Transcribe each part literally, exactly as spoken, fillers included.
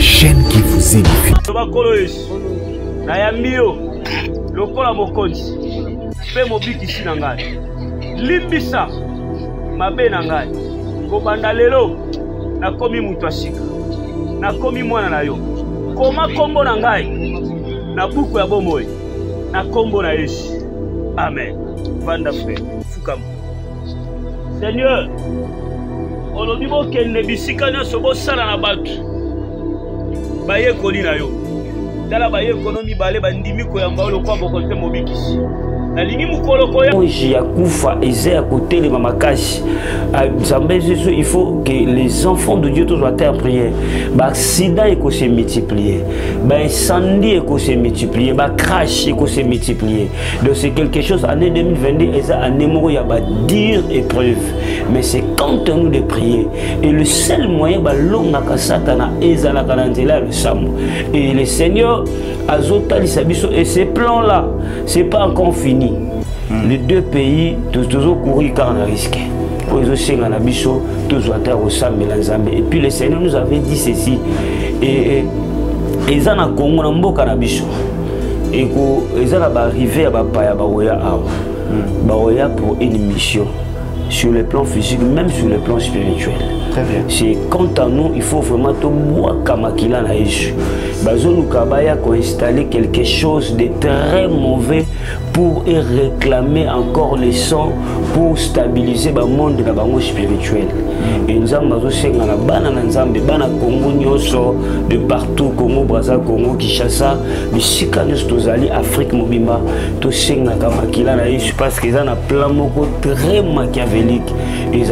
chaîne qui vous édifie. Lokola mokonzi pe mobiki si na ngai limbisa mabe na ngai kobanda lelo nakomi mutu asika nakomi mwana na yo koma kombo na ngai na buku ya bomoi na kombo na Yesu amen. Vanda frère fukama Seigneur olobi bokende bisika nyonso bosala na bato bayekoli na yo tala bayekonomi bale bandimi koyamba lokwa bokote mobikisi Yakufa eza à côté de Mamakashi. Il faut que les enfants de Dieu soient en prière. L'accident est se multiplier. L'incendie est se multiplier. Le crash est se multiplier. Donc c'est quelque chose, année deux mille vingt-deux, et ça, année où il y a dire épreuve. Mais c'est quand nous de prier. Et le seul moyen, et le Seigneur, et ces plans-là, c'est pas encore fini. Mm. Les deux pays, tous toujours courir car on a risqué. Et puis le Seigneur nous avait dit ceci. Et ils ont un Congo dans Mboka na biso. Et ils ont arrivé à Bapaya Baoya Baoya pour une mission sur le plan physique, même sur le plan spirituel. Très bien. C'est quant à nous, il faut vraiment tout boire comme Akila na Jésus. Bazou Kabaya a installé quelque chose de très mauvais pour y réclamer encore les sons pour stabiliser le monde de la spirituel. Et nous avons de partout, Congo, Brazza, Congo, Kinshasa, mais si nous allons en Afrique, Mobimba, tout ce parce qu'ils ont un plan très machiavélique. Il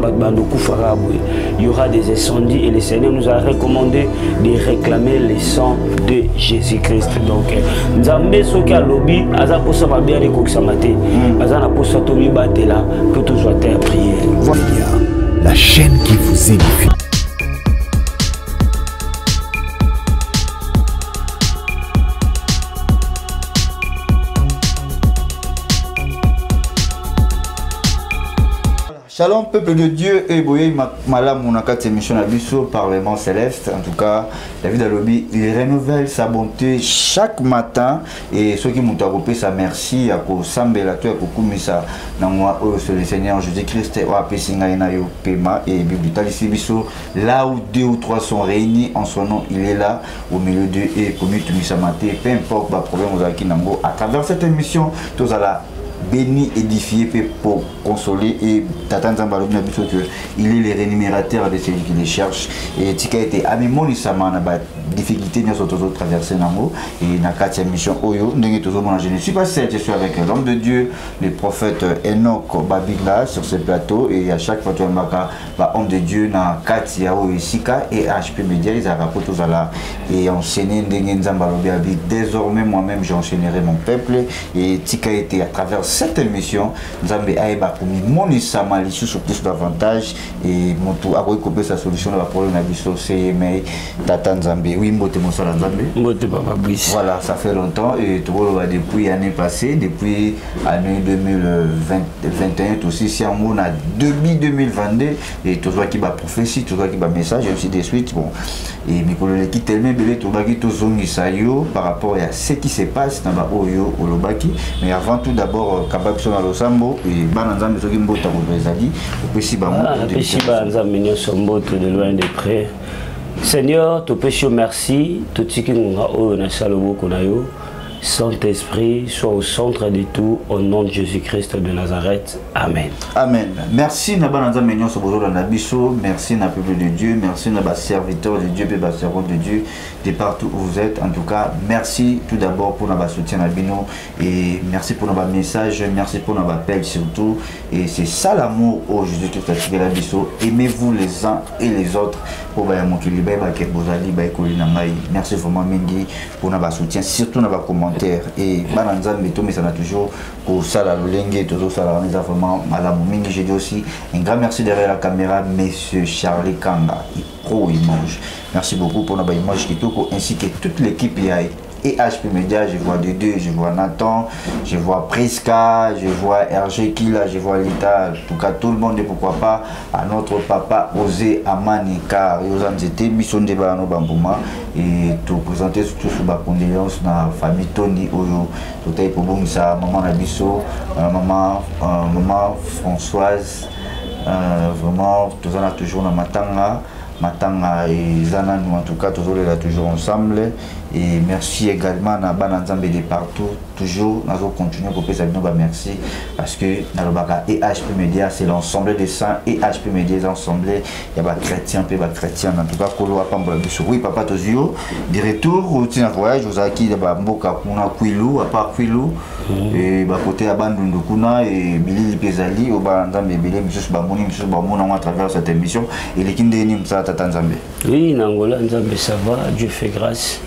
y aura des incendies et le Seigneur nous a recommandé de réclamer les sons de Jésus-Christ. Donc, nous avons ce qu'il y a lobby, la chaîne qui vous édifie. Shalom peuple de Dieu et boye malam monakati émission Abisso Parlement Céleste. En tout cas, David Alobi, il renouvelle sa bonté chaque matin et ceux qui m'ont arropé sa merci à ko sambela to ko kumisa na moi sur le Seigneur Jésus-Christ ou a pesinga ina yo pema et Bible ici Bisso là où deux ou trois sont réunis en son nom, il est là au milieu d'eux et comme tu misa maté, peu importe le problème aux aki nango à travers cette émission tous à la béni, édifié pour consoler et Tatan Zambalobi n'a que il est le rémunérateur de celui qui les cherche et Tika était amimon isama na ba difficulté nous autres traverser nango et na quatrième mission oyo ndenge toujours mon je ne suis pas seul, je suis avec l'homme de Dieu le prophète Enoch Babila sur ce plateau et à chaque fois tu maka ba homme de Dieu na katia o Sika et H P Media ils racontent tous là et enseigner ndenge Zambalobi abi désormais moi-même j'enchaînerai mon peuple et Tika était à travers cette émission Nzambe aeba pour mon isama li sur plus davantage et mon tout a recouper sa solution à la problème na biso c'est mais Tata Nzambe oui mbote mosala Nzambe mbote papa Brice voilà ça fait longtemps et tout le depuis l'année passée depuis année deux mille vingt et un tout aussi si on a début deux mille vingt-deux et tout ça qui va prophétie tout ça qui va message et aussi des suites bon et mikolo qui tellement bébé tout ça qui tout zongi sayo par rapport à ce qui se passe dans ba oyo olobaki mais avant tout d'abord Kabak sur Losambo et Bananzam de Mbota Bezali, au Pessi de loin de près. Seigneur, tu péché merci, tout ce qui nous a salobo konayo. Saint-Esprit, soit au centre de tout, au nom de Jésus-Christ de Nazareth. Amen. Amen. Merci Nabananza Mignon Soboro Nabiso, merci na peuple de Dieu, merci na serviteur de Dieu, et servant de Dieu, de partout où vous êtes. En tout cas, merci tout d'abord pour notre soutien à Bino et merci pour notre message, merci pour notre appel surtout. Et c'est ça l'amour au Jésus-Christ à la Biso. Aimez-vous les uns et les autres. Merci vraiment Mingi pour notre soutien, surtout notre commentaire. Et Bananza Meto, mais ça n'a toujours pour ça la Lolenge, toujours ça la vraiment Madame Mingi. J'ai dit aussi un grand merci derrière la caméra, Monsieur Charlie Kanga, pro image. Merci beaucoup pour notre image qui tourne ainsi que toute l'équipe E H P Media, je vois Dédé, je vois Nathan, je vois Priska, je vois R G Kila, je vois Lita, en tout cas tout le monde, et pourquoi pas à notre papa Osé Amanika, Yosanzete, Bissonde Bano Bambouma, et tout présenter surtout sous ma condoléance dans la famille Tony Oyo, tout est pour bon ça, maman Nabiso, maman, maman Françoise, vraiment, tout ça a toujours dans Matanga. Matanga et Zana, nous en tout cas, toujours là, toujours ensemble. Et merci également à Bananzambe de partout. Toujours, nous allons continuer pour faire ça. Merci. Parce que dans le bac E H P Media, c'est l'ensemble des saints. E H P Media, l'ensemble. Il y a des chrétiens, des chrétiens. En tout cas, oui, papa Tozio. De retour, au petit voyage, vous avez qui de Mboka Kuna Kwilu, à part Kwilu. Et côté Abandon de Kuna et Billy Pesali, au Bananzambe, Billy, M. Bamoni, M. Bamoni, à travers cette émission. Et les Kindéni, M. Tatanzambe. Oui, Nangola, Nzambe, ça va. Dieu fait grâce.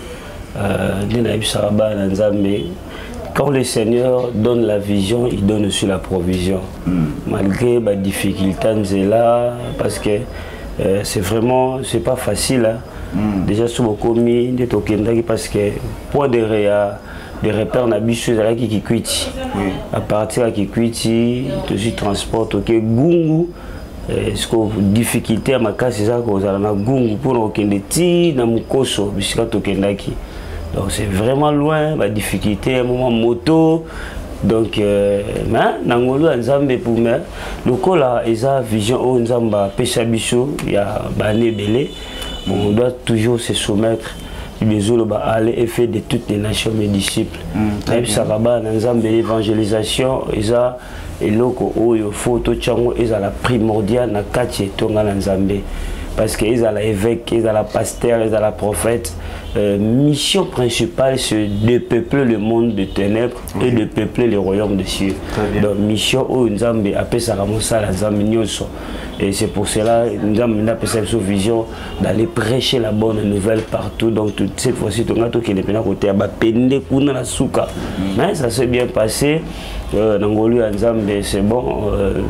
Quand le Seigneur donne la vision, il donne aussi la provision. Mm. Malgré les difficultés, là, parce que euh, c'est vraiment, c'est pas facile. Hein. Mm. Déjà, sur beaucoup mis des tokens parce que point de réa, de repères n'habituent là qui quitte. À partir de qui quitte, tu transportes ok gungu. Est-ce que difficulté à ma cas c'est ça que vous avez na gungu pour nous kendeti na mukoso bisika tokendaki. Donc c'est vraiment loin, la difficulté, un moment moto. Donc, euh, mais Nangolo Nzambe pour moi, le coup là, ils ont vision au Nzamba Peshabicho, il y a Bané Belé. On doit toujours se soumettre. Désolé, aller et faire de toutes les nations mes disciples. Même ça va Nzambe l'évangélisation, ils ont et loko où il faut tout chango, ils ont la primordiale na kache tonga Nzambe. Parce qu'ils ont l'évêque, ils ont la pasteur, ils ont la prophète. Euh, mission principale, c'est de peupler le monde de ténèbres okay. et de peupler le royaume des cieux. Donc, mission où nous avons appelé ça la Zamignoso. Et c'est pour cela que nous avons appelé ça une vision d'aller prêcher la bonne nouvelle partout. Donc, toute cette fois-ci, tout le monde qui est à côté, mais ça s'est bien passé. Nangolu Nzambe, c'est bon,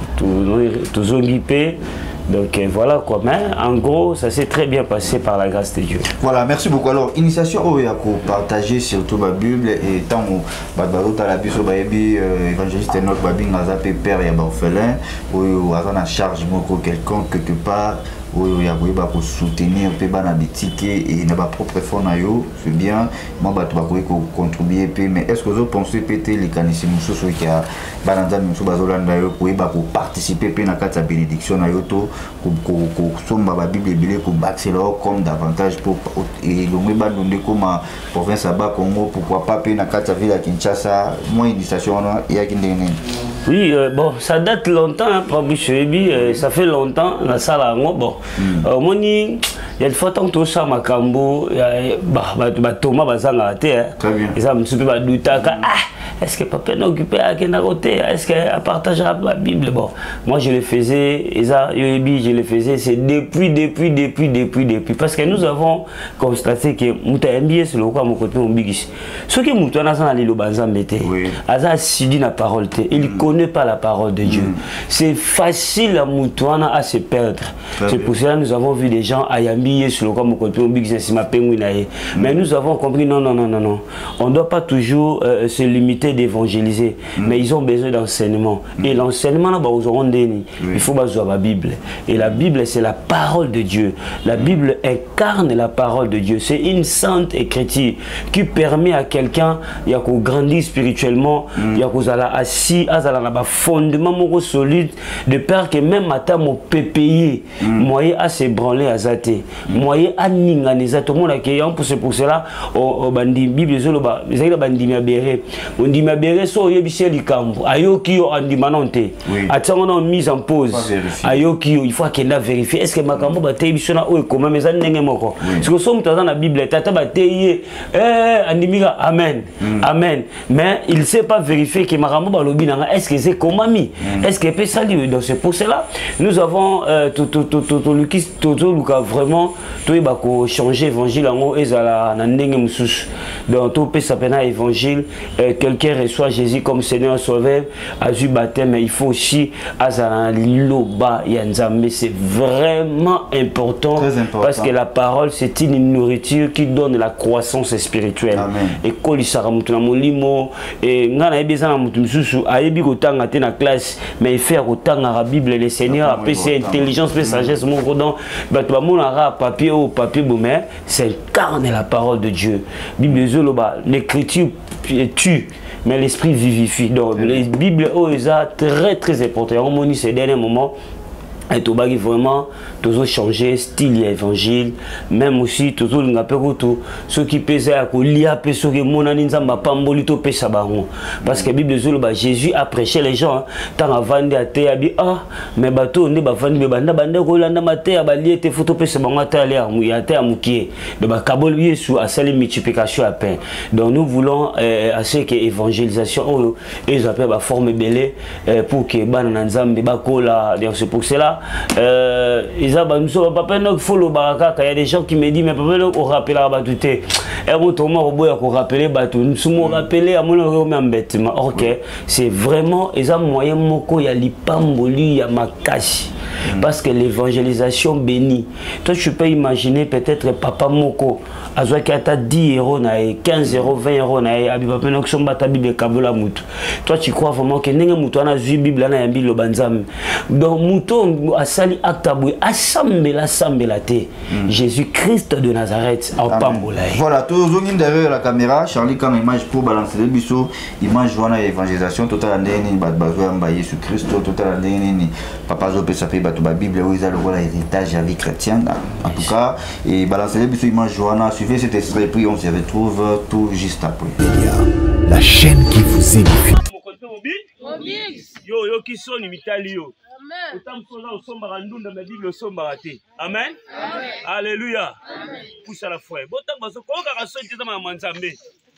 tout zongipé. Donc euh, voilà quoi, mais en gros ça s'est très bien passé par la grâce de Dieu. Voilà, merci beaucoup. Alors, initiation où il y a partager surtout la Bible et tant où la Bible évangéliste notre Babing a père et orphelin où il y a une charge quelconque quelque part. Oui, il y a pour soutenir et na ba propre fonds c'est bien moi ba to ba contribuer mais est-ce que vous pensez péter les canisses mususu qui a bananza mususu bazolanda yo pour ba participer pe na kata bénédiction na yo to ko ko somba ba bible belé ko bachelor comme davantage pour et le ba donner comme province aba Congo pourquoi pas pe na kata ville à Kinshasa moi initiation il y a kindene. Oui, euh, bon, ça date longtemps, hein, euh, ça fait longtemps, la salle à moi, bon. Mm. Euh, moi, il y a une fois tant que tout ça, ma cambo, il y a Thomas Bazanga, très bien. Et ça me suis pas douter, ah, est-ce que papa est occupé à quel côté, est-ce qu'elle partagera la Bible, bon. Moi, je le faisais, et ça, je le faisais, c'est depuis, depuis, depuis, depuis, depuis, parce que nous avons constaté que Mouta M B S, c'est le quoi, mon côté, mon bigis. Ce qui est Mouta, on a dans les Lobanzam, oui. Aza Sidi la parole, il connaît pas la parole de Dieu. Mm. C'est facile à Moutouana à se perdre. C'est pour cela que nous avons vu des gens à Yambi sur le corps mon côté mais nous avons compris non non non non non. On ne doit pas toujours euh, se limiter d'évangéliser, mm. mais ils ont besoin d'enseignement. Mm. Et l'enseignement là, bah, aux oui. il faut baser la Bible. Et la Bible c'est la parole de Dieu. La Bible incarne la parole de Dieu. C'est une sainte écriture qui permet à quelqu'un il y a qu'on grandit spirituellement, il y a qu'on a assis à un fondement solide de peur que même matin mon peut payer moyen à se branler à zaté moyen à n'inganiser tout le monde accueillant pour c'est pour cela au bandi bible zolo ba ezali bandi mabere on dit mabere so yebisé likambo ayoki yo andi manonte atanga na mise en pause ayoki il faut qu'il na vérifier est-ce que makambo ba te bisona o comment mais ça ndenge moko parce que somme dans la bible tata ba te eh andi mika amen amen mais il sait pas vérifier que makambo ba lobi nanga est-ce que c'est comment mis est-ce que peut ça lui donc c'est pour cela nous avons tout tout tout tout Lucas tout tout Lucas vraiment tout il va changer évangile en ezala na ndenge mususu donc tout peut s'appeler évangile quelqu'un reçoit Jésus comme Seigneur Sauveur a eu baptême mais il faut aussi azala liloba ya nzambe c'est vraiment vraiment important, important parce que la parole c'est une nourriture qui donne la croissance spirituelle. Amen. Et quand il s'arrête dans mon limo et ngana besoin na mutu mususu ayebi kotanga te na classe mais il fait kotanga la Bible le Seigneur a payé intelligence et sagesse mon godon bato ba monara papier au papier boumé c'est incarne la parole de Dieu. Bible zoloba l'écriture tue mais l'esprit vivifie. Donc les Bibles oh ça très très important. On moni ces derniers moments et tout bas vraiment toujours changer style évangile même aussi toujours ngapeko tout ce qui pèse à kolia pe ce que mon aninzamba pambolito pe sabango parce que Bible zolo ba Jésus a prêché les gens tant avant de até abi ah mais bateau ne ba vandi be banda banda ko landa maté ba liete photo pe sabango até aller à mouya até à moukié de ba kabol Yesu a sali multiplication à pain. Donc nous voulons euh, à ce que évangélisation et ils appellent ba forme belé euh, pour que bana nzambe ba kola. C'est pour cela euh, il y a des gens qui me disent mais papa on rappelle à batouté et mon tourment robot à rappeler batou nous sommes rappelés à mon embêtement. Ok, c'est vraiment ils ont moyen moko ya lipamboli ya makashi parce que l'évangélisation bénie. Toi tu peux imaginer peut-être papa moko azwa ki ata dix euros na quinze euros vingt euros na abi papa no somba ta bible kabola mutu. Toi tu crois vraiment que ndenge mutu ana zui bible na yambi lo banzam donc muto asali actaboué assemble assemble la té Jésus Christ de Nazareth en pambola. Voilà, tous les derrière la caméra, Charlie comme image pour balancer le biseau, image joana évangélisation totale ndeni bat bazo mba Jésus Christ totale ndeni papa zo pe sape batu ba Bible où ils a le rôle héritage de la vie chrétienne en tout cas et balancer le biseau image joana suivez cet esprit puis on se retrouve tout juste après. La chaîne qui vous édifie. Yo yo qui sont imitali yo. Autant sola au somba randunda ma Bible somba raté. Amen. Alléluia. Pousse à la foi. Botan baso ko ka so tita ma manzambe.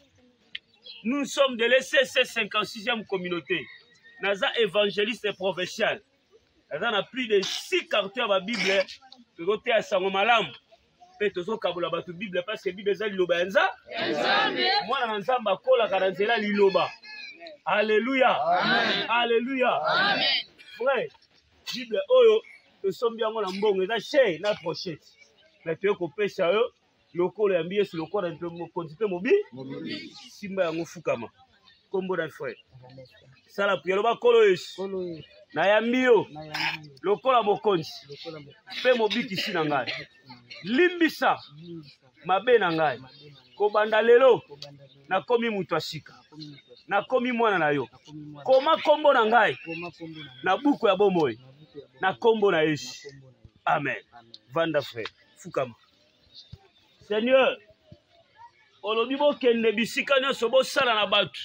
Nous sommes de l'E C C cinquante-sixième communauté. Naza évangéliste et provincial. Naza na plus de six cartons ma Bible. De côté à sango malam. Pe tozo kabola batu Bible parce que Bible za liloba enza. Moi na nzamba kola karanzela liloba. Alléluia. Amen. Alléluia. Amen. Frère, Bible oyo to sombi yango na mbongo eza chez na prochette. Na to ko pesa yo lokolo ya mbiye sur lokolo un peu mo kontipe mobi. Simba yango fukama. Kombo na frère. Sala prière ba kolo yesu. Na ya mbiyo. Lokolo mokonzi. Pe mobi kisi na ngai. Limbisa mabe na ngai. Ko banda lelo na komi mutu ashika. Na komi mwana na yo. Koma kombo na ngai. Na buku ya bomoi. Na kombo na Yesu. Amen. Vanda frère. Fukama. Seigneur. Olobi bo kende bisika nyonso bo sala na batu.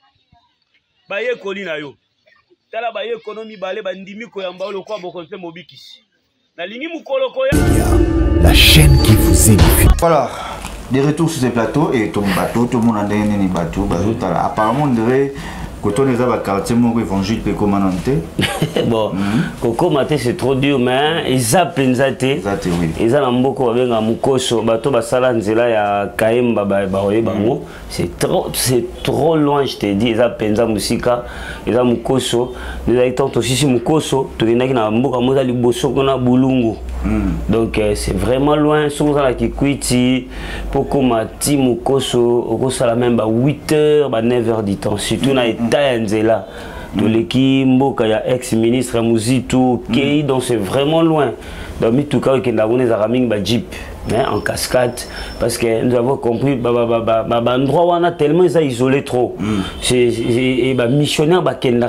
Baye koli na yo. Tala baye ekonomi bale bandimi ko yamba oloko bokonte mobikisi. Na lingi mukolo ko ya. La chaîne qui vous édifie. Voilà. Des retours sur ces plateaux et ton bateau, tout le monde a des bateaux. Apparemment, on dirait que tu as un quartier évangile et commandante. Bon, Coco Maté c'est trop dur, mais ils ont pensé. Ils ont beaucoup avec un mukoso. Bateau basala nzela ya kaemba baoye bango. C'est trop, c'est trop loin, je te dis. Ils ont pensé musika, ils ont mukoso. Nous avons aussi si mukoso. Tu viens na mboka moza liboso kona bulungu. Donc euh, c'est vraiment loin. Sommes à la Kikwiti, Poko Mati, Mukoso, Okosala même à huit heures, neuf heures du temps. Surtout na Itaïenzela. Tous les qui Mboka, il y a ex-ministre Mouzitou, Kei, donc c'est vraiment loin. Donc, en tout cas, il y a des amis qui jeep. Hein, en cascade, parce que nous avons compris l'endroit où on a tellement isolé trop. C'est missionnaire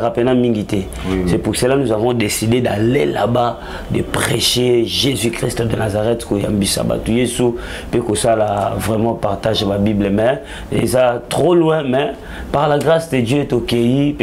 c'est pour cela que nous avons décidé d'aller là-bas, de prêcher Jésus-Christ de Nazareth, que ça vraiment partage la Bible, mais ça trop loin, mais par la grâce de Dieu, Tokei,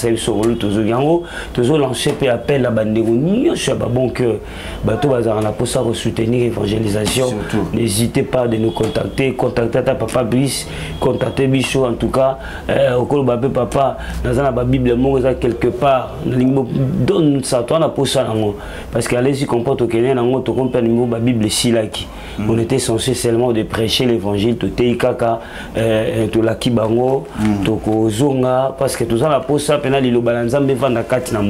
toujours lancé appel à Bandego, bon cœur, pour ça soutenir l'évangélisation. N'hésitez pas de nous contacter, contactez ta papa Brice, contactez Bichot en tout cas, au col babé papa, dans la Bible, moi quelque part, donne ça, toi on pour ça, parce qu'allez si comporte au Kenya, on te compte la Bible ici là qui, on était censé seulement de prêcher l'évangile, tout teikaka, tout la kibango, tout kozonga, parce que tout ça la pour ça, penal il balanza me vendre quatre na mutu.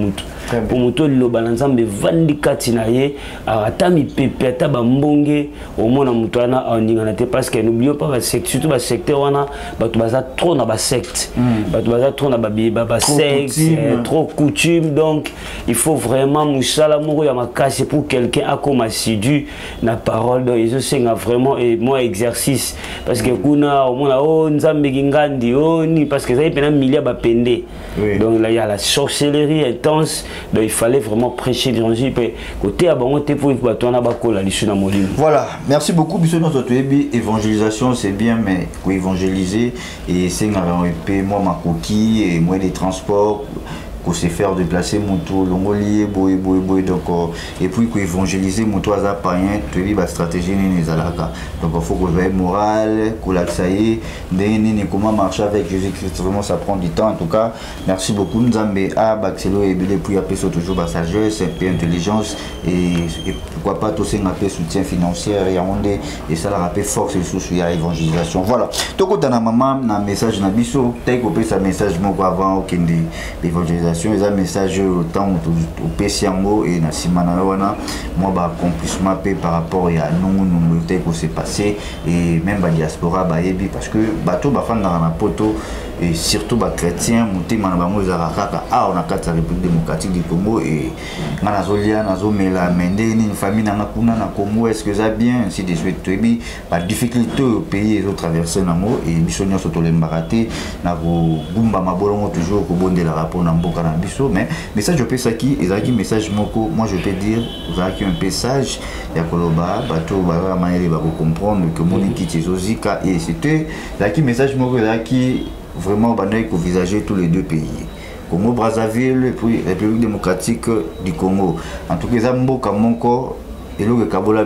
pour moto liloba na nzambe vandi kati na ye ata mipepe ata bambonge omona moto wana aondingana te parce que n'oublions pas ba secte surtout ba secteur wana bato baza trop na ba secte bato baza trop na ba ba secte trop coutume donc il faut vraiment musala moko ya makasi pour quelqu'un akoma assidu na parole donc ils ont vraiment et moi exercice parce que kuna omona oh nzambe ngandi oh ni parce que ça y pena milia ba pende donc là il y a la sorcellerie intense donc il fallait vraiment prêcher l'évangile côté abongo te pour bato na bakola lisuna molimo. Voilà, merci beaucoup biso notre évangélisation c'est bien mais pour évangéliser et c'est un moi ma coquille et moi des transports pour se faire déplacer mon tour l'ongolier boy boy boy donc et puis pour évangéliser mon tour à païen tu vis la stratégie ni les alaka donc il faut que vous ayez moral que l'axaïe ni comment marcher avec Jésus-Christ vraiment ça prend du temps en tout cas merci beaucoup Nzambe a baxelo et puis après ça toujours la sagesse et puis intelligence et, et pourquoi pas tout ça un soutien financier et on et ça la rappelle force et sous il y a évangélisation voilà donc quand on maman un message na biso t'as coupé sa message mon avant aucun d'évangélisation les messages autant au P C Ango et na simana wana moi ba accomplissement par rapport à nous nous que s'est passé et même la diaspora ba yebi parce que bateau ba fanda na poto et surtout ba chrétien monté mana ba mozara kaka ah on a quatre République démocratique du Congo et ngana zolia na zo mela mende ni famille na kuna na Congo est-ce que ça bien ainsi de suite tobi ba difficulté au pays et traverser na mo et missionnaire soto l'embaraté na ko bumba mabolongo toujours ko bondela rapport na mboka na biso mais message pe ça qui ezaki message moko moi je peux dire ezaki un message ya koloba bato ba maele ba comprendre que mon équipe ezozika et c'était ezaki message moko ezaki vraiment bandai ko visager tous les deux pays Congo Brazzaville et puis République démocratique du Congo en tout cas ça mboka moko et le Kabola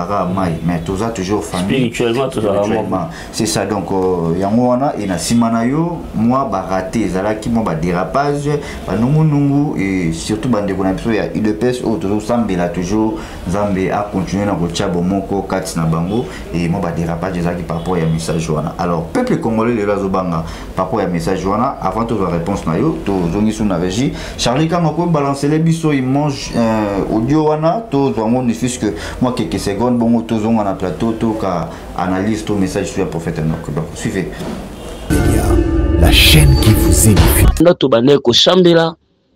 mais tout ça toujours famille spirituellement tout ça c'est ça donc yango wana et na simanayo moi ba raté zala qui moi ba dérapage ba nungu nungu et surtout bande ko na biso ya U D P S au toujours sambela toujours Nzambe a continuer na ko tchabo moko kati na bango et moi ba dérapage zala qui par rapport ya message wana alors peuple congolais le razo banga par rapport ya message wana avant toute réponse na yo to zongi sous na régie Charlie quand on balancer les biso il mange audio wana to zongo ne fils que moi quelques secondes bon tous on a plateau tout ka analyse tout message sur le prophète Enoch donc suivez la chaîne qui vous édifie ndato baneko sambela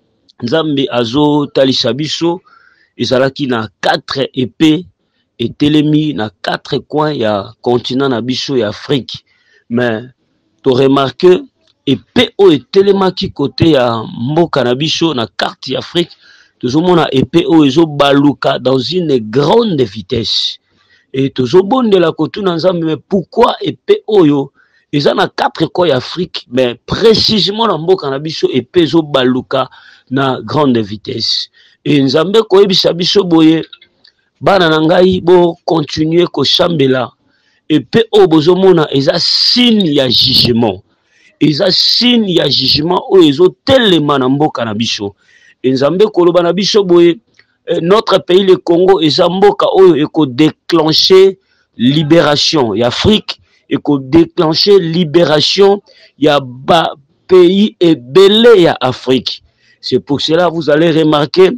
Nzambe azo talisa biso ezalaki na quatre épées et telemi na quatre coins ya continent na biso ya Afrique mais tu remarqué épée o etelemaki côté ya mboka na biso na carte ya Afrique toujours mon épée o ezo baluka dans une grande vitesse et toujours bon de la côté Nzambe mais pourquoi épée oyo ils ont quatre coins Afrique mais précisément dans mboka na biso épée ezo baluka na grande vitesse et Nzambe ko ebisa biso boye bana na ngai bo continuer ko sambela épée o bozo mona eza signe ya jugement eza signe ya jugement o ezo telema na mboka na biso Nzambe koloba na biso boye notre pays le Congo eza mboka oyo eko déclencher libération ya Afrique eko déclencher libération ya ba pays ebele ya Afrique c'est pour cela vous allez remarquer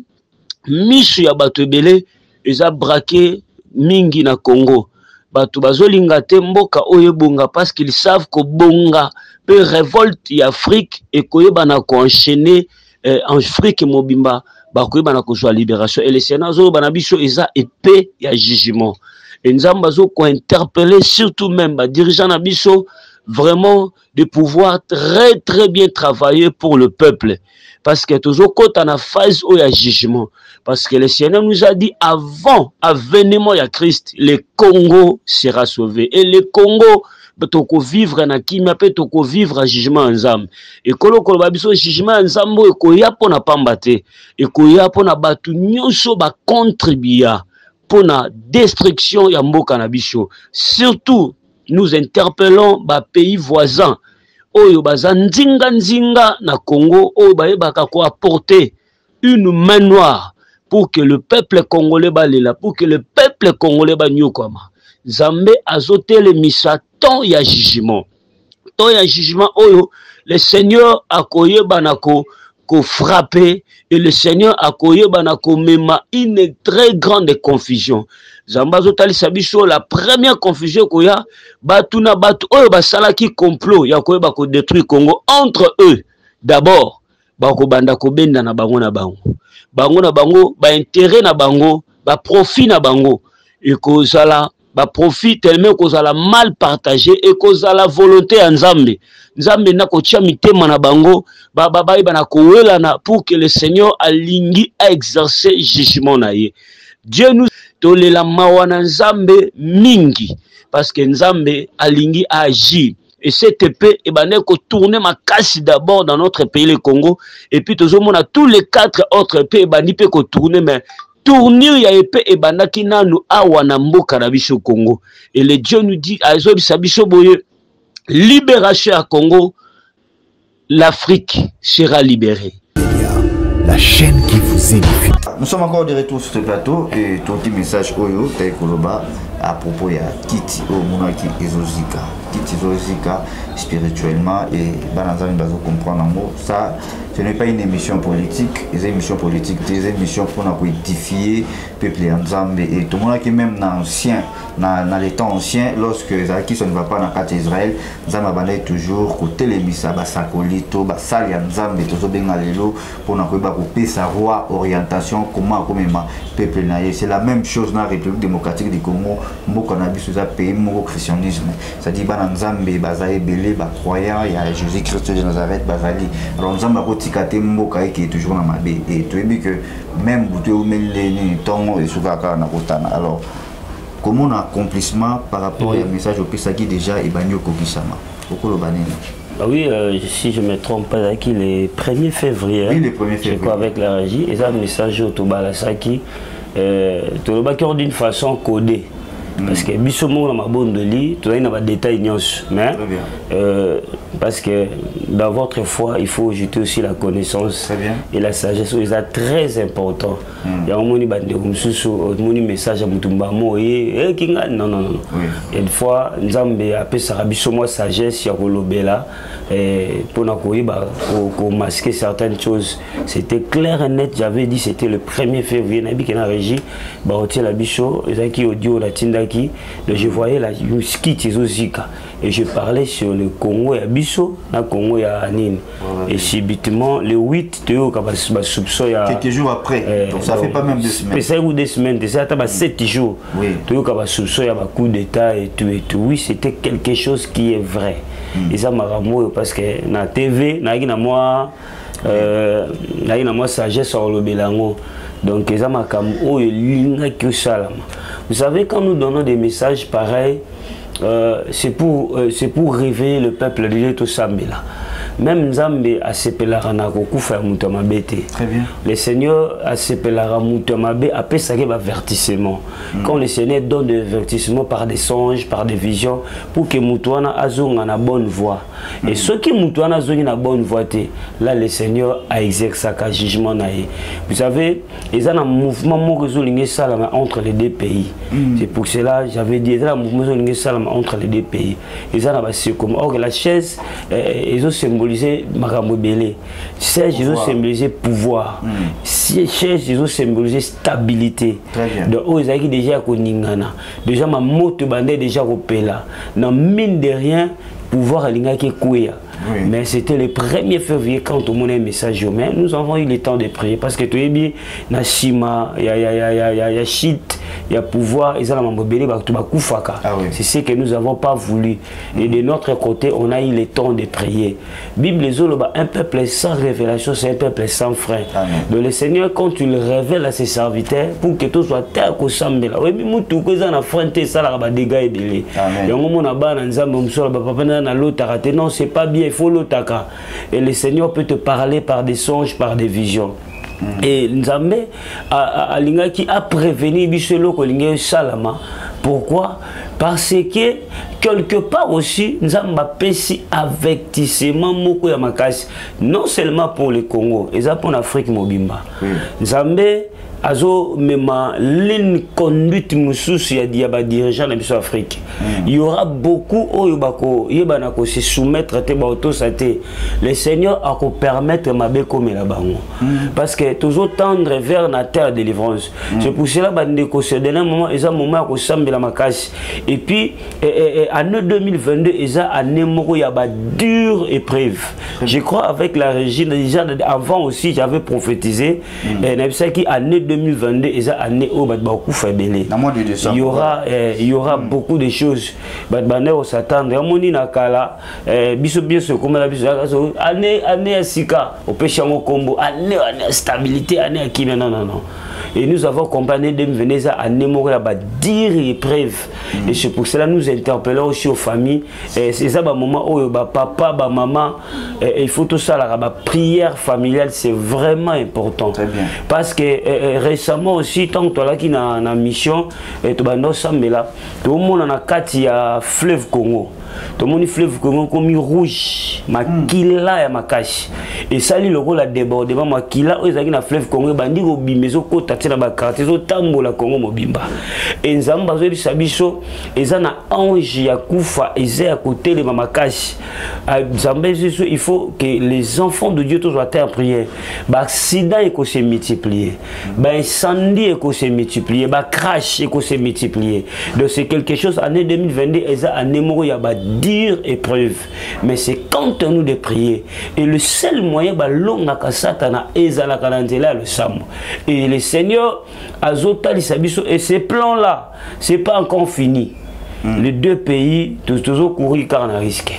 misu ya bato ebele eza braqué mingi na Congo bato bazolinga te mboka oyo bonga parce qu'ils savent que bonga pe révolte ya Afrique ekoyeba na ko enchaîner Euh, en Afrique mobimba bakoye bana ko joie libération et les sénats zo bana biso eza épée ya jugement et Nzamba zo ko interpeller surtout même ba dirigeants na biso vraiment de pouvoir très très bien travailler pour le peuple parce que toujours quand on a phase au jugement parce que le Seigneur nous a dit avant avènement ya Christ le Congo sera sauvé et le Congo toko vivre na kimia pe toko vivre à jugement ensemble et kolo kolo babiso jugement ensemble e ko ya pona pamba te e ko ya pona batu nyonso ba contribuer pona destruction ya mboka na biso surtout nous interpellons ba pays voisins oyo baza nzinga nzinga na Congo oyo bayebaka ko apporter une main noire pour que le peuple congolais balela pour que le peuple congolais ba nyokoma Nzambe azotele misa temps ya jugement temps ya jugement oyo le Seigneur akoyeba nako ko frapper et le Seigneur a koyeba na komema une très grande confusion. Zambazo tali sabiso la première confusion koya batuna batu oyo basala ki complot ya koyeba ko détruire Congo entre eux. D'abord ba ko banda ko benda na bango na bango. Bango na bango ba intérêt na bango, ba profit na bango et kozala ba profit tellement kozala mal partagé et kozala volonté en Nzambe. Nzambe na ko tia mitema na bango ba ba ba na ko wela na pour que le Seigneur alingi a exercer jugement na ye. Dieu nous tolela mawana Nzambe mingi parce que Nzambe alingi a agir. Et cette épée, eh ben, qu'on tourne ma casse d'abord dans notre pays, le Congo. Et puis, tout le monde a tous les quatre autres épées, eh ben, il peut qu'on tourne, mais tournir, il y a épée, eh ben, qui n'a nous a wanambo karabicho Congo. Et le Dieu nous dit, à Sabicho Boye, libération à Congo, l'Afrique sera libérée. La chaîne qui vous édifie. Nous sommes encore de retour sur ce plateau et ton petit message Oyo, Taïkoloba, à propos de Kiti Omunaki Ezozika. Kiti Ezozika spirituellement et Banazan Bazo comprendre en mot. Ça, ce n'est pas une émission politique, c'est une émission politique, c'est une émission pour nous édifier le peuple Nzambe. Et tout le monde qui est même dans l'ancien, dans les temps anciens, lorsque Zaki ne va pas dans le cas d'Israël, Nzambe a toujours côté les missa, Basakolito, Basali Nzambe, tout ça bien allélo pour nous couper sa roi orientation, comment comme peuple naïe. C'est la même chose dans la République démocratique du Congo, beaucoup on a vu sous un pays, beaucoup christianisme. C'est-à-dire que Nzambe, Bazaï, Belé, croyant, il y a Jésus-Christ de Nazareth, Bazali. Alors Nzambe a Tikate Mboka qui est toujours dans ma baie. Et tu as vu que même Bouté ou Mélène, Tongo et Souvaka na Kotana. Alors, comment on a accomplissement par rapport au message au Pesaki déjà et Banyo Kokisama? Pourquoi le Banene? Ah oui, euh, si je ne me trompe pas, le premier février. Oui, le premier février. Quoi, avec la régie, et ça, le message au Tobalasaki, euh, Tolobaki d'une façon codée. Parce que Bissomo dans ma bonne de lit, tout dans des détails mais euh, parce que dans votre foi, il faut ajouter aussi la connaissance et la sagesse. C'est très important. Il y a un moni bande comme sous moni message à Mutumba mo et kinga non non non. Et une fois Nzambe appelle ça Bissomo sagesse ya kolobela et pour na koyiba ko masquer certaines choses. C'était clair et net, j'avais dit c'était le premier février nabi qui na régie ba otia la bicho ezaki audio la tinda. Je voyais la Yuski Tizozika et je parlais sur le Congo et Abisso, le Congo et Anine. Et subitement, le huit, tu as soupçon. Quelques jours après, euh, donc ça donc, fait pas même deux semaines. C'est ou deux semaines, c'est à sept jours. Tu as soupçon, il y a un coup d'état et tout et tout. Oui, c'était quelque chose qui est vrai. Mm. Et ça m'a ramoué parce que dans la T V, na moi, euh, na moi sagesse sur le Bélango. Donc, ça m'a ramoué que ça. Vous savez, quand nous donnons des messages pareils, euh, c'est pour, euh, pour réveiller le peuple de Léto Sambela. Même Nzambe a sepelara na kokufa mutamabete. Très bien. Le Seigneur a sepelara mutamabe a pesake avertissement. Mm. Quand le Seigneur donne des avertissements par des songes, par des visions, pour que mutuana azonga na bonne voie. Mm. Et ceux qui mutuana azonga na bonne voie, là le Seigneur a exercé un jugement naïe. Vous savez, il y a un mouvement entre les deux pays. Mm. C'est pour cela j'avais dit il y a un mouvement entre les deux pays. Il y a un comme or la chaise ils ont symbolisé Marambo Belé. Siège, ils ont symbolisé pouvoir. Mm. Siège, ils ont symbolisé stabilité. Donc, ils ont déjà Koningana. Déjà, ma moto bandé déjà au Pela. Dans mine de rien, pouvoir à l'ingaki Kouya. Oui. Mais c'était le premier février quand tout le monde a un message. Mais nous avons eu le temps de prier parce que tu es bien, Nashima, il y a, y a, y a, y a, y a shit, il y a pouvoir, ils ont c'est ce que nous n'avons pas voulu. Et de notre côté, on a eu le temps de prier. Bible un peuple sans révélation, c'est un peuple sans frein. Donc le Seigneur, quand tu le révèles à ses serviteurs, pour que tout soit tel qu'au Sambela, oui, mais tout que ça n'a fronté ça là, dégâts et délais. Il y a un moment là-bas, non, c'est pas bien. Il faut l'otaka. Et le Seigneur peut te parler par des songes, par des visions. Mm. Et Nzambe a, a, a, a prévenu Bishelo Kolingé Salama. Pourquoi? Parce que quelque part aussi, Nzambe a péché avertissement moko ya makasi. Non seulement pour le Congo, et ça pour l'Afrique Mobimba. Mm. Nzambe azo mema ligne conduite mususu ya diaba dirigeant na biso Afrique. Mm. Il y aura beaucoup oyo bako yebana ko se soumettre te ba auto saté. Le Seigneur a ko permettre mabe comme la bango. Mm. Parce que toujours tendre vers la terre de délivrance. Mm. C'est pour cela bande ko se dernier moment eza moment ko sambela makasi. Et puis eh, eh, année deux mille vingt-deux eza année moko ya ba dure épreuve. Je crois avec la régine déjà avant aussi j'avais prophétisé mm. et na qui année deux mille vingt-deux et ça année où bah beaucoup fait belé. Il y aura eh, il y aura mm. beaucoup de choses. Bah bah on s'attendre. On dit na kala biso biso comme la biso année année sika au péché mon combo année année stabilité année qui non non non. Et nous avons compris de venir à Némoré à dire épreuve. Mm. Et c'est pour cela que nous interpellons aussi aux familles. C'est ça, bah, moment où bah, papa, bah, maman, et, il faut tout ça, la bah, prière familiale, c'est vraiment important. Très bien. Parce que euh, récemment aussi, tant que tu as une mission, et tu as là, tout le monde a quatre il y a fleuve Congo. Tout le monde fleuve Congo comme rouge, makila ya makashi. Et ça li le rôle à débordement makila aux amis na fleuve Congo bandi go bimezo kota tina ba quartier zo tambola Congo mobimba. Et nzamba zo bisabiso eza na ange ya kufa eza ya côté les makashi. Nzamba il faut que les enfants de Dieu tous soient en prière. Ba accident eko se multiplier. Ba incendie eko se multiplier, ba crash eko se multiplier. Donc c'est quelque chose année deux mille vingt-deux eza année moko ya ba dire épreuve, mais c'est quand nous de prier. Et le seul moyen, bah, l'onga satana ezala kanantela le sam. Et le Seigneur azota lisabiso et ces plans là, c'est pas encore fini. Mm. Les deux pays, toujours courir car on a risqué.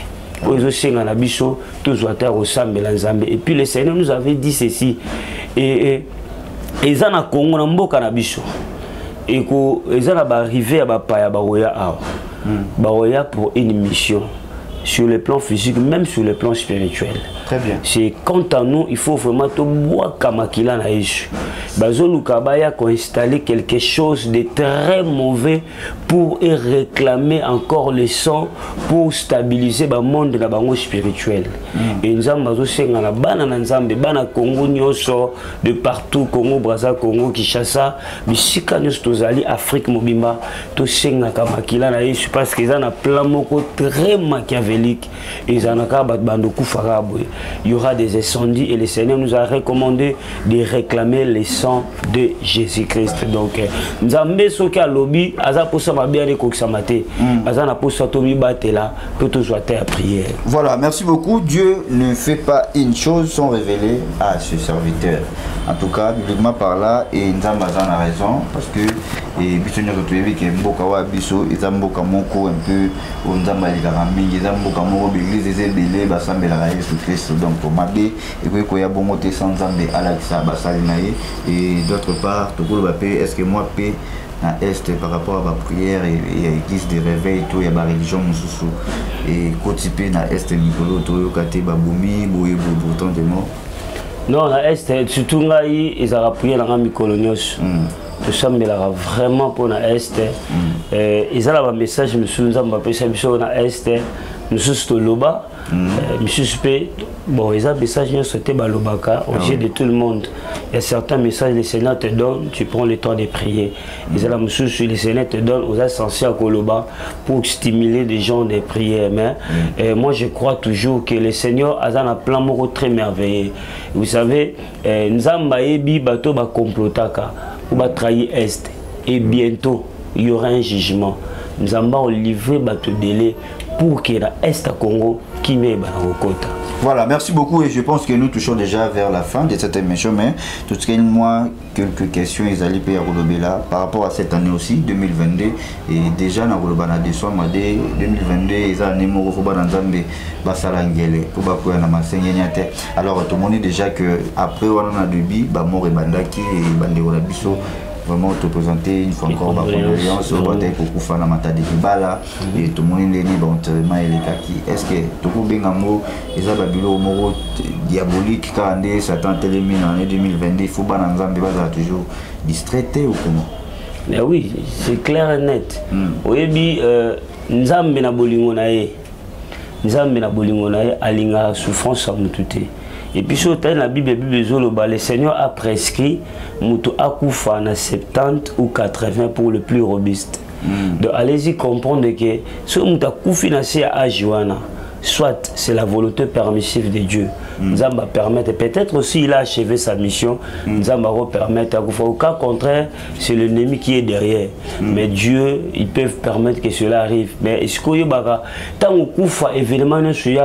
Et puis le Seigneur nous avait dit ceci. Et ils ont Congo na mboka na biso. Et ils ont arrivé à Bapaya Baroya awa. Baroya pour une mission sur le plan physique, même sur le plan spirituel. Très bien. C'est quant à nous, il faut vraiment tout boire comme Kila na Yesu. Bazo Lukabaya a installé quelque chose de très mauvais pour y réclamer encore le sang pour stabiliser le monde de la bango spirituel. Mm. Et nous avons bazo senga na bana na nzambe bana Congo nyoso de partout Congo Brazza Congo Kinshasa bisika nyoso tozali Afrique mobimba to senga kama Kila na Yesu parce qu'ils ont un plan moko très machiavélique et ils ont un bando kufarabo. Il y aura des incendies et le Seigneur nous a recommandé de réclamer le sang de Jésus-Christ. Donc, nous avons dit à lobby, aza posa mabia de koksamate, aza na posa tomi batela, que tout soit à prière. Voilà, merci beaucoup. Dieu ne fait pas une chose sans révéler à ses serviteurs. En tout cas, bibliquement par là, et nous avons raison parce que et biso nyo to yebi ke mboka wa biso ezamboka moko un peu onzamba likaka mingi ezamboka moko l'église ezebele basambela ka Yesu Christ. Donc pour mabe et ko ya bongo te sans nzambe alakisa basali na ye. Et d'autre part tokolo ba pe est-ce que moi pe na est par rapport à la prière et l'église de réveil tout ya ba religion mususu et kotipe na est mikolo to yo kate ba bumi boye pourtant de mort. Non, na est surtout ngai ezala prière na mikolo nyos. Nous sommes vraiment pour la Est. Ils ont un message, monsieur, nous avons appelé ça sur la Est. Nous sommes Loba. Monsieur Spé, bon, ils ont un message, nous sommes Balobaka, au jet de tout le monde. Il y a certains messages, le Seigneur te donne, tu prends le temps de prier. Ils ont un message, le Seigneur te donne aux ascensions à Koloba pour stimuler des gens de prier. Mais et moi, je crois toujours que le Seigneur a un plan très merveilleux. Vous savez, nous avons un bateau qui complotaka. On va trahir Est et bientôt il y aura un jugement. Nous allons livrer bateau délai pour que la Est à Congo qui met Banakota. Voilà, merci beaucoup et je pense que nous touchons déjà vers la fin de cette émission, mais tout ce qui est moi quelques questions ils allaient payer à par rapport à cette année aussi deux mille vingt-deux et déjà na Golobana de soir deux mille vingt-deux ils ont un numéro pour Banzambe Basalangele pour bakoya na masengeniate. Alors tout le monde déjà que après on a debi ba mort et bandaki et bande wala biso vraiment te présenter une fois encore ma condoléance au bataille pour Koufana Mata de Kibala et tout le monde est né dans enterrement et les kaki. Est-ce que tout le monde est un babilo moro diabolique quand on Satan télémine en année deux mille vingt-deux il faut pas n'ensemble toujours distraité ou comment? Mais oui, c'est clair et net. Oui, Nzambe na bolingo na ye. Nzambe na bolingo na ye alinga souffrance à mututé. Et puis sur la Bible, la Bible Zoloba, le Seigneur a prescrit Moutou Akoufa na soixante-dix ou quatre-vingts pour le plus robuste. Mm. Donc allez-y comprendre que ce Moutou Akoufi na c'est à Joana. Soit c'est la volonté permissive de Dieu. Mm. Nzamba permettre, peut-être aussi il a achevé sa mission. Mm. Nzamba va permettre. Au cas contraire, c'est l'ennemi qui est derrière. Mm. Mais Dieu, ils peuvent permettre que cela arrive. Mais est-ce qu'il y a tant que événement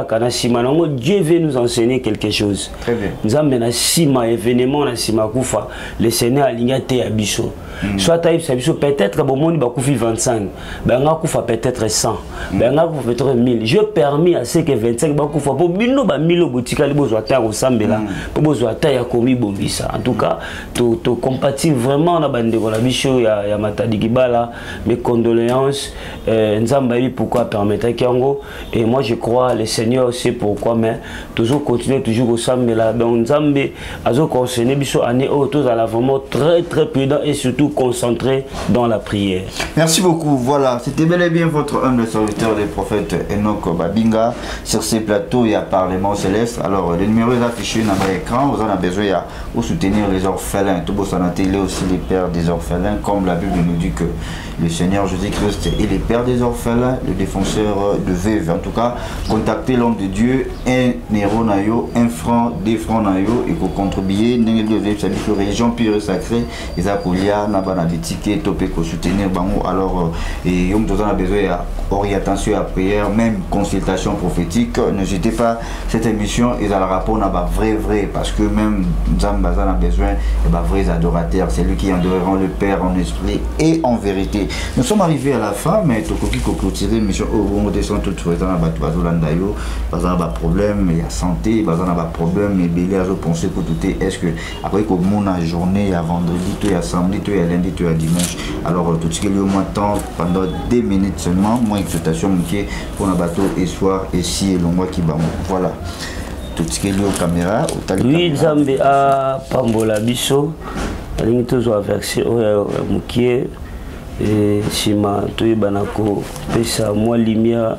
Dieu veut nous enseigner quelque chose. Très bien. Nzamba na sima événement na sima kufa. Le Seigneur a ligné te abisso. Soit peut-être bon monde bakufi vingt-cinq. Ben kufa peut-être cent. Ben kufa peut-être mille. Je permis à ce que vingt-cinq bakufa pour bino ba mille boutique ali besoin ta osambela pour besoin ta ya komi bombisa. En tout cas, to to compatir vraiment na bande ko la bicho ya ya matadi kibala. Mes condoléances. Nzamba bi pourquoi permettre kiango et moi je crois le Seigneur sait pourquoi mais toujours continuer toujours osambela. Donc Nzambe azo conseiller bicho année auto à la vraiment très très prudent et surtout concentré dans la prière. Merci beaucoup. Voilà, c'était bel et bien votre humble serviteur des prophètes Enoch Babinga sur ces plateaux. Il y a Parlement Céleste. Alors, les numéros affichés dans l'écran, vous en avez besoin pour soutenir les orphelins. Tout beau télé aussi les pères des orphelins, comme la Bible nous dit que le Seigneur Jésus-Christ est le père des orphelins, le défenseur de veuves. En tout cas, contactez l'homme de Dieu, un euro nayo, un franc, deux francs nayo, et pour contribuer, la région pure et sacrée, les acoulias, n'a des tickets, topé pour soutenir bango. Alors, et on a besoin d'orientation à prière, même consultation prophétique. N'hésitez pas, cette émission est dans le rapport, on a vrai, vrai, parce que même Zambazan a besoin de vrais adorateurs. C'est lui qui adoreront le Père en esprit et en vérité. Nous sommes arrivés à la fin, mais Tokoki clôturer l'émission au on descend tout sur les bateaux, pas un problème, il y a santé, pas un problème, mais belé à penser pour tout est-ce que après qu'au monde la journée, il y a vendredi, il y a samedi, il y a lundi, il y a dimanche. Alors tout ce qui est au moins temps pendant deux minutes seulement, moins exaltation pour un bateau et soir et si et l'on qui va voilà. Tout ce qui est lié aux caméras, au tali. Oui, Zambé a Pambola Bisso, la ligne toujours versée au Moukier. Et Shima Toy Banako, Pesa moi lumière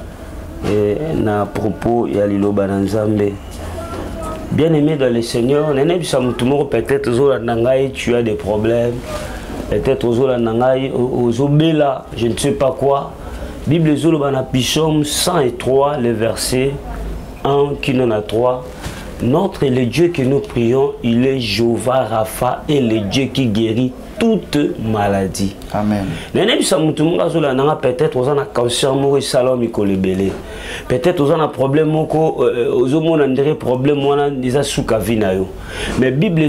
na propos ya Lilo Bananzambe. Bien aimé dans le Seigneur, peut-être tu as des problèmes, peut-être aux obéla, je ne sais pas quoi. Bible Zolobana Psalm cent et trois, le verset un qui n'en a trois. Notre le Dieu que nous prions, il est Jéhovah Rapha et le Dieu qui guérit toute maladie. Amen. Peut-être aux un cancer, peut-être aux un problème, aux hommes problème, mais Bible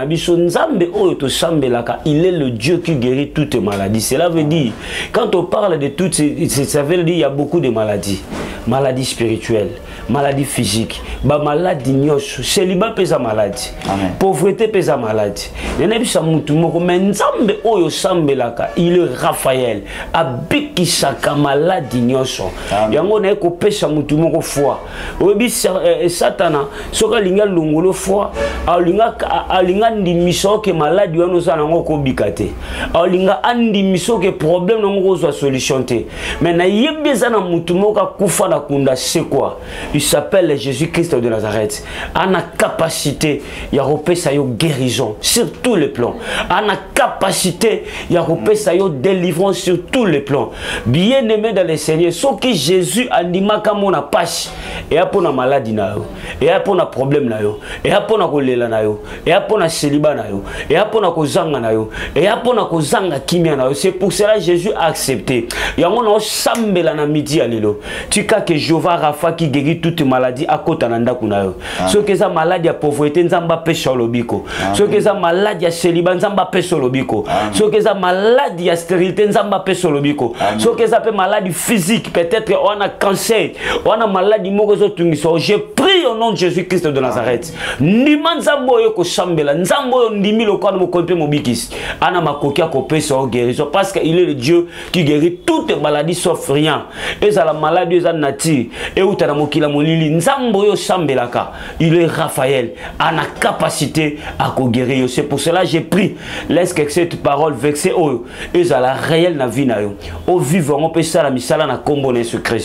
il est le Dieu qui guérit toutes maladies. Cela veut dire, quand on parle de toutes ces, ça veut dire il y a beaucoup de maladies, maladies spirituelles, maladies physiques, maladies célibat pesa maladie, pauvreté pesa maladie. Nzambe oyo sambelaka il est Raphaël abikisaka maladi nyonso yango na ko pesa mutu moko foi obi satana soka linga longolo foi alinga alinga ndimiso ke maladi wana za nango ko bikate alinga andimiso ke problème nango zo solution te mais na yebeza na mutu moko kufa na kunda c'est quoi il s'appelle Jésus-Christ de Nazareth ana capacité ya repesa yo guérison sur tous les plans ana capacité, il y a repéré délivrance sur tous les plans. Bien aimé dans le Seigneur, ce que Jésus a dit, mon apache, et a pour la maladie, et a pour la problème, et a pour la colère, et a pour la célibat, et a pour la kozanga, et a pour la kozanga kimia. C'est pour cela que Jésus a accepté. Il y a mon sambela na midi à l'îlot. Tu cas que Jéhovah Rapha qui guérit toute maladie à côté d'Anda Kunayo. Ce que ça maladie à pauvreté, Nzamba pêche au lobiko. Ce que ça maladie à célibat, Nzamba pêche au lobiko. Ce que ça maladie à stérilité, Nzamba pêche au lobiko. Ce que ça peut maladie physique, peut-être on a cancer, on a maladie mogozo tungiso. Je prie au nom de Jésus-Christ de Nazareth. Niman Nzambo yoko sambela, Nzambo ndimi lo kwa mo konte mobikis. Ana makokia ko pêche au guérison parce qu'il est le Dieu qui guérit toutes maladies sauf rien. Et ça la maladie est nature. Et où t'as mokila molili, Nzambo yo sambelaka. Il est Raphaël, a la capacité à guérir. C'est pour cela que j'ai pris. Laisse que cette parole vexée et ça la réelle na vie na yo. Au vivant on peut ça la misala na combo Jésus Christ.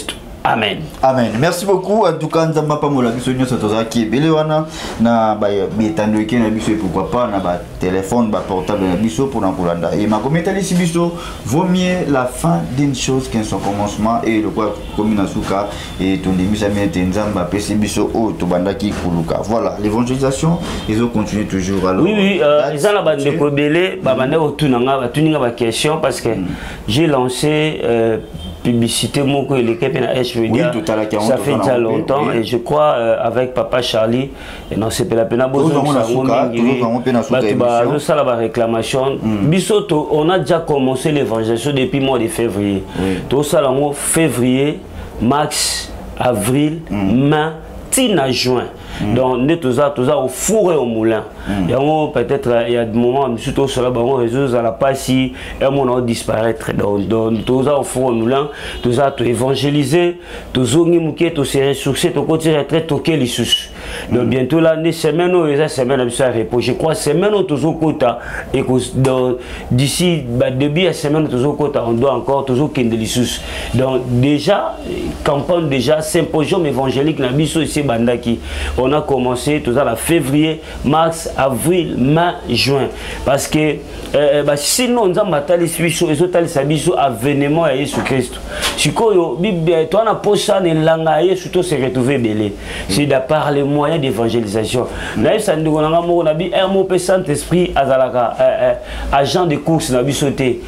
Amen. Amen. Merci beaucoup. En tout cas, nous avons pas mal de choses qui sont na na pourquoi pas na ba téléphone, ba portable na biso pour na kulanda. Et ma communauté ici biso vaut mieux la fin d'une chose qu'un son commencement et le quoi comme na suka et ton demi ça met nzamba pesi biso o to bandaki kuluka. Voilà, l'évangélisation, ils ont continué toujours alors. Oui oui, ils ont la bande de kobele, ba bande otunanga, ba tuninga ba question parce que j'ai lancé euh, publicité moko et l'équipe na H V D. Ça fait déjà longtemps oui. Et je crois euh, avec papa Charlie et non c'est pas la peine à besoin de ça la réclamation bisoto on a déjà commencé l'évangélisation depuis le mois de février tout ça là février mars avril mai tina juin. Mm. Donc, nous sommes tous au four et au moulin. Mm. Peut-être il y a des moments où nous sommes au réseau, à la passe, et on a disparaître. Donc, nous sommes au four et au moulin, nous sommes évangélisés, nous sommes ressourcés, nous sommes très toqués les sous. Donc, bientôt là, les semaines où il y a semaine de repos. Je crois que semaine où nous sommes et d'ici début de la semaine où nous sommes on doit encore toujours qu'il y ait des sous. Donc, déjà, campagne déjà, symposium évangélique, na biso ici bandaki. On a commencé tout ça en février, mars, avril, mai, juin. Parce que euh, bah, sinon, nous avons battu les autres avènement à Jésus-Christ. Si tu as posé ça, surtout se retrouver belé. C'est de par les moyens d'évangélisation. Nous avons dit un mot Saint-Esprit, agent de course, nous avons sauté.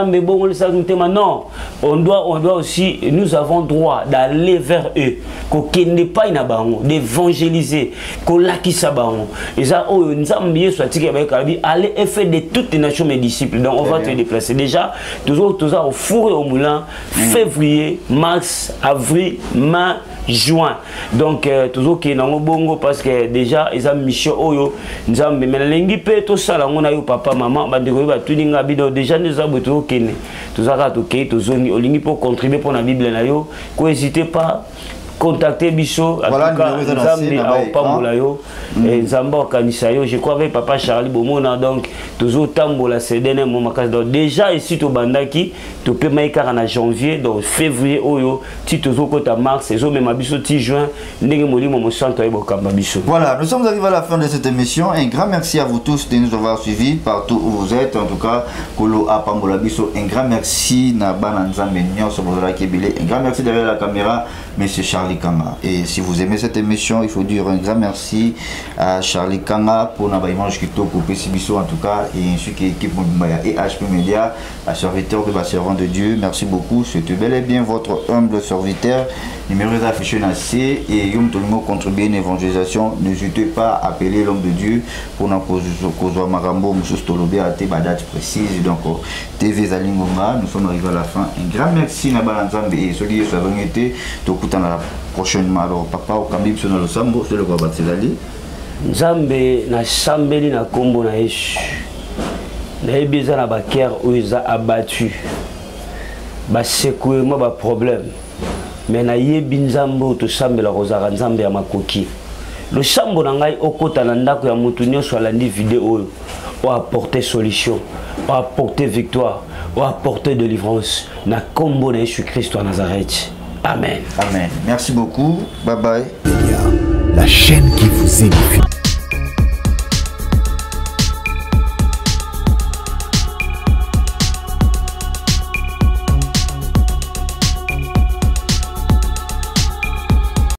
Non, on doit, on doit aussi, nous avons droit d'aller vers eux. Qu'on n'est pas d'évangéliser, qu'on l'a qui s'abaron. Et ça, nous avons bien soit aller et faire de toutes les nations mes disciples. Donc on va te déplacer. Déjà, toujours tout ça au four et au moulin, février, mars, avril, mai, juin. Donc euh, toujours qui est dans le bongo parce que déjà ils ont mission oyo nous avons mais lengi pe tout ça là on a eu papa maman ba ndeko ba tuninga bido déjà nous avons tout kene tout ça ka to ke to zoni olingi pour contribuer pour la Bible na yo ko hésitez pas contacter Bisso, en voilà, tout cas, Nzambe au Pambolayo, et Nzamba au Kanisayo. Je crois avec papa Charlie Bomona, donc, toujours Tambola, c'est dernier moment. Donc, déjà ici, au Bandaki, tu peux mettre en janvier, donc février, Oyo, tu toujours côté mars, et même à Bisso, tu juin, Négemoli, mon centre, et Bokamba Bisso. Voilà, nous sommes arrivés à la fin de cette émission. Un grand merci à vous tous de nous avoir suivis partout où vous êtes. En tout cas, Kolo à Pambola Bisso, un grand merci, Nabana Nzambe Nyon, Sobozala Kebele. Un grand merci derrière la caméra, monsieur Charlie Kanga. Et si vous aimez cette émission, il faut dire un grand merci à Charlie Kanga pour notre image qui toque au P C Bisso en tout cas, et ainsi que l'équipe et H P Media, à serviteur de la servante de Dieu. Merci beaucoup. C'était bel et bien votre humble serviteur. Numéro affiché dans C et Yom Tolimo contribuer à une évangélisation. N'hésitez pas à appeler l'homme de Dieu pour nous causer Marambo, Moussous Tolobé à des dates précises. Donc, T V Zalingonga, nous sommes arrivés à la fin. Un grand merci à Balanzambe et ceux qui ont été dans la prochainement. Alors, papa, au Kambib, sur le Sambo, c'est le quoi Batzezali. Nzambe na sambeli na kombo na Yesu. Na ebeza na baker où ils a abattu. Ba secouement ba problème. Mais na yebi Nzambo to sambela rozara Nzambe ya makoki. Le sambo na ngai okota na ndako ya mutu nyonso alandi vidéo o apporter solution, o apporter victoire, o apporter délivrance na kombo na Jésus Christ à Nazareth. Amen. Amen. Merci beaucoup. Bye bye. La chaîne qui vous édifie.